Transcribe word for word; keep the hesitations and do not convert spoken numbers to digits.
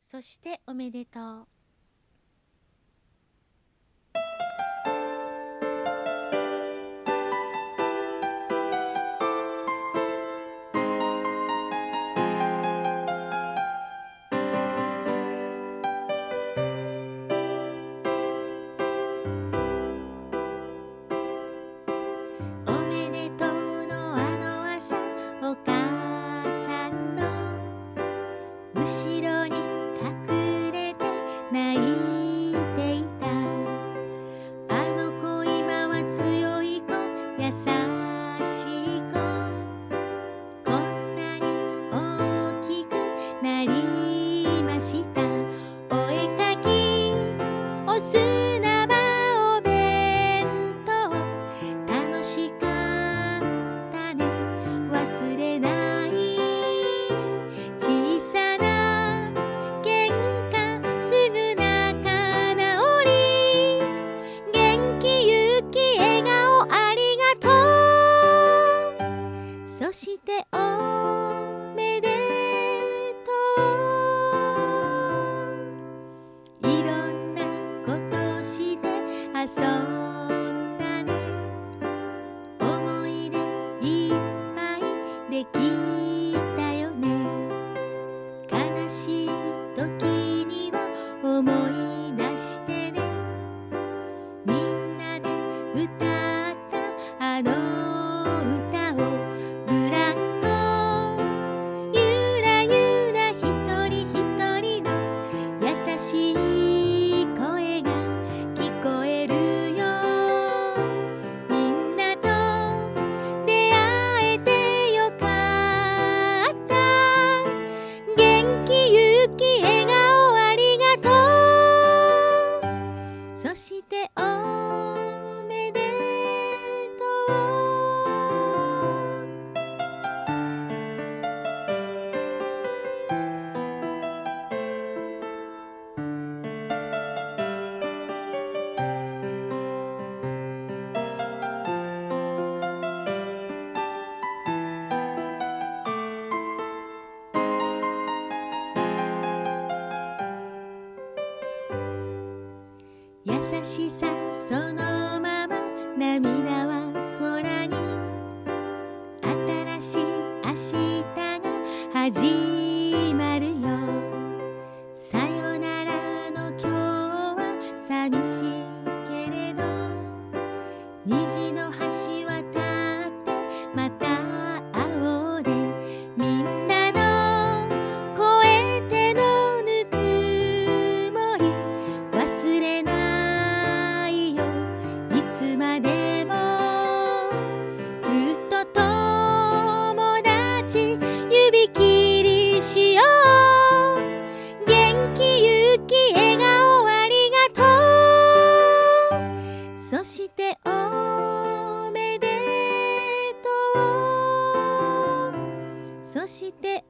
そしておめでとう。 おめでとうのあの朝、お母さんの後ろに隠れて泣いていた。あの子今は強い子、優しい子、こんなに大きくなりました。お絵かきお砂場お弁当、楽しかったね、忘れない小さな喧嘩すぐ仲直り、元気勇気笑顔ありがとう、そしておめでとう、いろんなことして遊んだね、思い出いっぱいできたよね。悲しい時には思い出してね、みんなで歌ったあの歌を、ブランコゆらゆらひとりひとりの優しい声が聞こえるよ。みんなと出会えてよかった、元気勇気笑顔ありがとう、そしておめでとう。優しさそのまま、涙は空に、新しい明日が始まるよ。さよならの今日は寂しいけれど、虹の橋渡ってまた会おうで、みんなの越えてのぬくもり忘れないよ、いつまでもずっと友達、指切りしよう、元気勇気笑顔ありがとう、そしておめでとう、そして